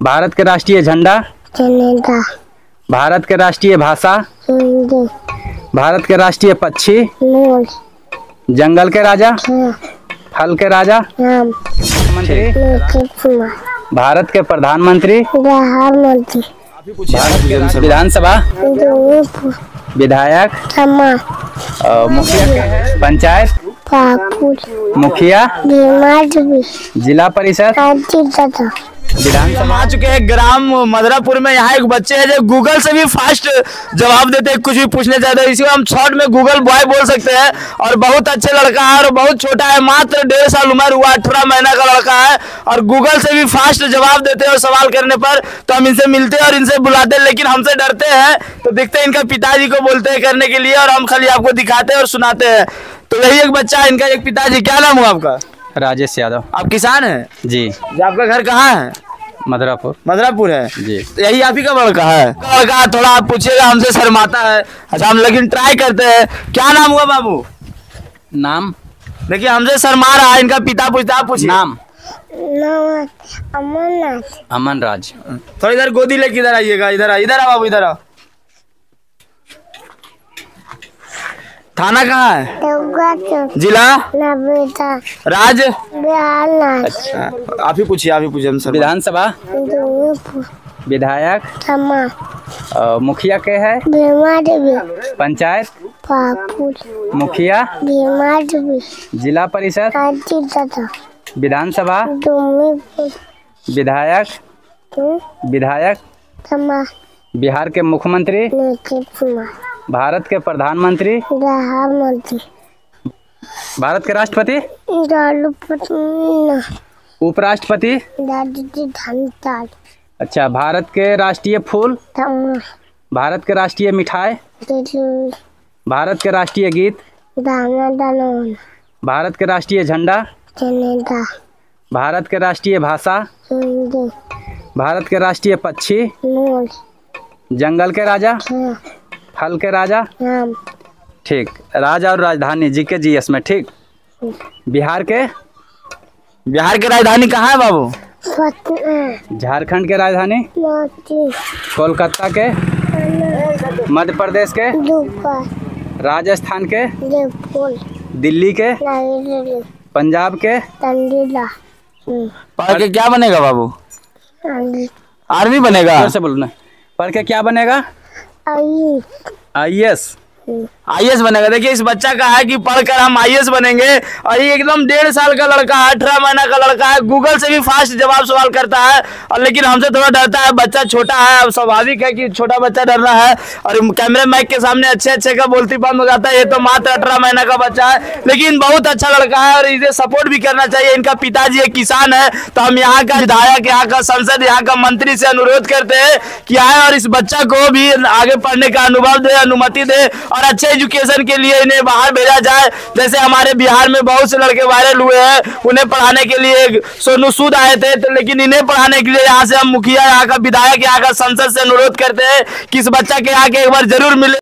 भारत के राष्ट्रीय झंडा। कनाडा। भारत के राष्ट्रीय भाषा। हिंदी। भारत के राष्ट्रीय पक्षी। मोर। जंगल के राजा। हाँ। फल के राजा। आम। मंत्री। नीतीश कुमार। भारत के प्रधानमंत्री। प्रधानमंत्री। भारत के विधानसभा। जौनपुर। विधायक। तमा। मुखिया के है पंचायत। पाकुर। मुखिया। भीमादेवी। जिला परिषद। दादा। विधानसभा। आ चुके हैं ग्राम मधुरापुर में। यहाँ एक बच्चे हैं जो गूगल से भी फास्ट जवाब देते हैं, कुछ भी पूछने चाहते हैं। इसी को हम शॉर्ट में गूगल बॉय बोल सकते हैं। और बहुत अच्छे लड़का है और बहुत छोटा है, मात्र 1.5 साल उम्र हुआ, 18 महीना का लड़का है और गूगल से भी फास्ट जवाब देते हैं। और सवाल करने पर तो हम इनसे मिलते हैं और इनसे बुलाते हैं, लेकिन हमसे डरते हैं। तो देखते हैं, इनका पिताजी को बोलते हैं करने के लिए और हम खाली आपको दिखाते हैं और सुनाते हैं। तो यही एक बच्चा है, इनका एक पिताजी। क्या नाम हुआ आपका? राजेश यादव। आप किसान हैं जी। आपका घर कहाँ है? मधुरापुर। मधुरापुर है जी। तो यही आप ही का लड़का है? लड़का है, थोड़ा आप पूछिएगा, हमसे शर्माता है। अच्छा, हम लेकिन ट्राई करते हैं। क्या नाम हुआ बाबू? नाम। देखिए हमसे शर्मा रहा है, इनका पिता पूछता, आप पूछिए। नाम। अमरनाथ। अमन राज। थोड़ा इधर गोदी लेके इधर आइएगा। इधर आ बाबू, इधर आ। थाना कहाँ है? जिला? नवेदा। राज? बिहार। अच्छा, आप ही पूछिए हम सब। विधानसभा। जौनपुर। विधायक। तमा। मुखिया के है भीमादेवी। पंचायत। पाकुर। मुखिया। भीमादेवी। जिला परिषद। दादा। विधानसभा। जौनपुर। विधायक। विधायक। तमा। बिहार के मुख्यमंत्री। नीतीश कुमार। भारत के प्रधानमंत्री। प्रधानमंत्री। भारत के राष्ट्रपति। राष्ट्रपति। उपराष्ट्रपति। दादी धनताल। अच्छा, भारत के राष्ट्रीय फूल। तमा। भारत के राष्ट्रीय मिठाई। भारत के राष्ट्रीय गीत। दाना दाना। भारत के राष्ट्रीय झंडा। कनाडा। भारत के राष्ट्रीय भाषा। हिंदी। भारत के राष्ट्रीय पक्षी। मोर। जंगल के राजा। हाँ। फल के राजा। आम। ठीक। राजा और राजधानी जीके जीएस में। ठीक। बिहार के राजधानी कहाँ है बाबू? पटना। झारखंड के राजधानी। मोती। कोलकाता के। मध्य प्रदेश के। दुबई। राजस्थान के। जयपुर। दिल्ली के। नागरिक। पंजाब के। चंडीला। पढ़ के क्या बनेगा बाबू? आर्मी बनेगा? जोर से बोलो ना। पढ़ के क्या बनेगा? आईएएस। आईएएस बनेगा। देखिए इस बच्चा का है कि पढ़कर हम आईएएस बनेंगे। और ये एकदम 1.5 साल का लड़का है, 18 महीना का लड़का है। गूगल से भी फास्ट जवाब सवाल करता है और लेकिन हमसे थोड़ा डरता है। बच्चा छोटा है, अब स्वाभाविक है कि छोटा बच्चा डरना है। और कैमरे माइक के सामने अच्छे का बोलती बंद हो जाता है। ये तो मात्र 18 महीना का बच्चा है, लेकिन बहुत अच्छा लड़का है और इसे सपोर्ट भी करना चाहिए। इनका पिताजी एक किसान है, तो हम यहाँ का विधायक, यहाँ का संसद, यहाँ का मंत्री से अनुरोध करते हैं कि आए और इस बच्चा को भी आगे पढ़ने का अनुभव दे, अनुमति दे और अच्छे एजुकेशन के लिए इन्हें बाहर भेजा जाए। जैसे हमारे बिहार में बहुत से लड़के वायरल हुए हैं, उन्हें पढ़ाने के लिए सोनू सूद आए थे, तो लेकिन इन्हें पढ़ाने के लिए यहाँ से हम मुखिया, यहाँ का विधायक, यहाँ का संसद से अनुरोध करते हैं कि इस बच्चा के यहाँ के एक बार जरूर मिले।